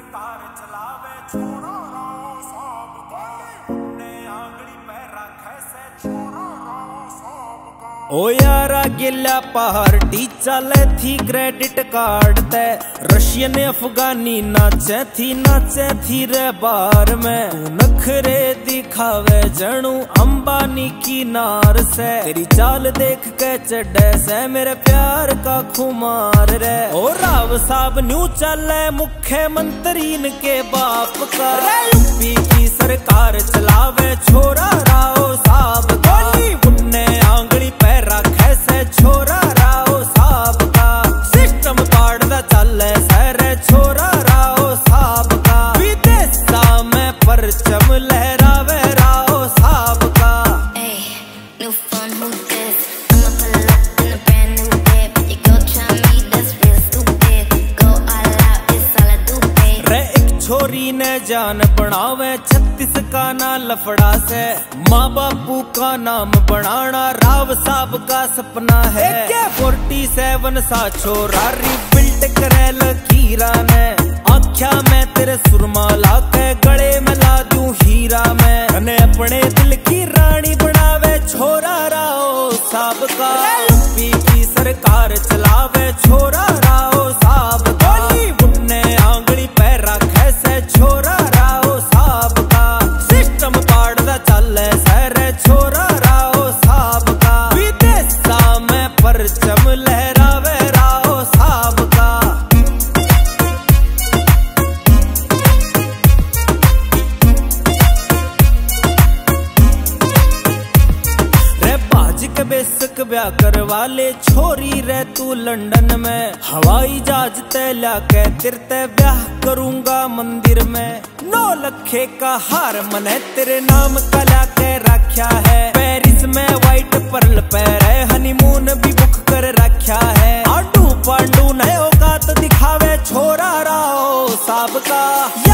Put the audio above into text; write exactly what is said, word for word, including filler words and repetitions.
सरकार चलावे छोरा राव साहब का ने आंगली पे रखे से छोरा राव साहब का। ओ यारा गिला पार्टी चले थी क्रेडिट कार्ड ते रशियन अफगानी नाचे थी नाचे थी रे बार में तू नखरे दिखावे जणू अंबानी की नार से तेरी चाल देख के चढ़े से मेरे प्यार का खुमार रे। ओ राव साहब न्यू चले मुख्यमंत्री के बाप का यूपी की सरकार चलावे छोरा राव साहब का बुन्ने आंगली पे रखे से छोरा राव साहब का सिस्टम कार्ड दा चले सर छोरा राव साहब का विदेशा में परचम लहरावे राव साहब का। छोरी ने जान बनावे छत्तीस का ना लफड़ा से माँ बापू का नाम बनाना राव साहब का सपना है। फोर्टी सेवन सा छोरा रिबिल्ट करे लकीरा ने आख्या मैं तेरे सुरमा ला के गले में ला दूं हीरा में ने अपने दिल की रानी बनावे छोरा राव साहब का यूपी की सरकार चलावे छोरा राव साहब का बुन्ने आंगली पे रखे से छोरा राव साहब का सिस्टम कार्ड दा चले सर छोरा राव साहब का विदेशा में परचम लहरावे राव साहब का। रे बाज के बेसक ब्याह करवा ले छोरी रे तू लंदन में हवाई जहाज ते लाके तिरते ब्याह करूंगा मंदिर में नौ लखे का हार मने तेरे नाम का लाके रखा है पेरिस में व्हाइट पर्ल पैरे हनीमून भी बुक कर रखा है आडू पांडू नए औकात दिखावे छोरा राव साहब का